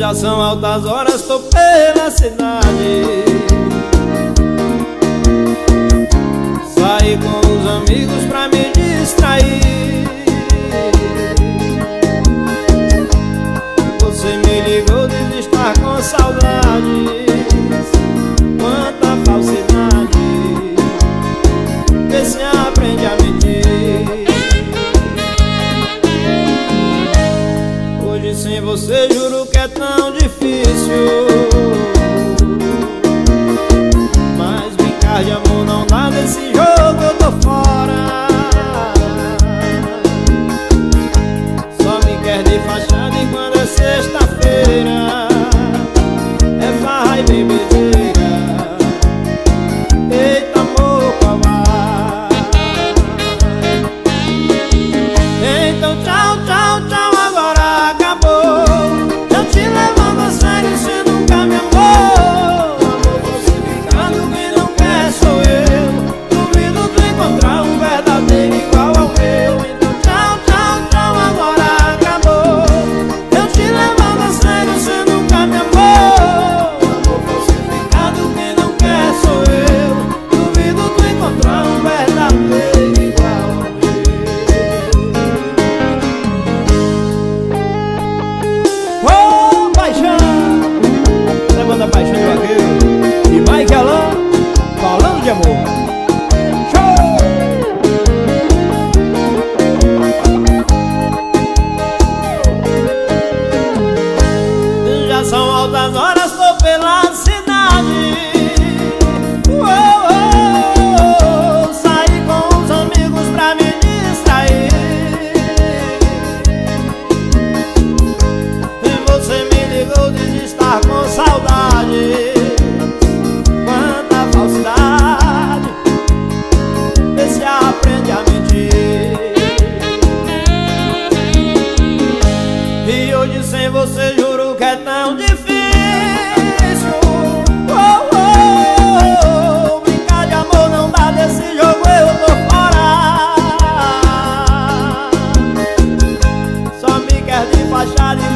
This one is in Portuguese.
Já são altas horas, tô pela cidade. Saí com os amigos pra me distrair. Você me ligou, diz estar com saudades. Quanta falsidade, vê se aprende a mentir. Hoje sem você juro que é tão difícil, mas brincar de amor não dá, nesse jogo eu tô fora. Só me quer de fachada e quando é sexta-feira é farra e bebedeira. Eita amor, qual vai? Então tchau, tchau, tchau, agora acabou. Eu te levando a sério, você nunca me amou. Amor falsificado, quem não quer sou eu. Duvido tu encontrar um verdadeiro igual ao meu. Então tchau, tchau, tchau, agora acabou. Eu te levando a sério, você nunca me amou. Amor falsificado, quem não quer sou eu. Duvido tu encontrar um verdadeiro igual ao meu. Ô, paixão! Levando a paixão do vaqueiro e Mike Alan falando de amor. Show! Já são altas horas, tô pela cidade. Saí com os amigos pra me distrair. E você me ligou, diz estar com saudade. Quanta falsidade, vê se aprende a mentir. E hoje sem você juro que é tão difícil. Brincar de amor não dá, desse jogo eu tô fora. Só me quer de fachada e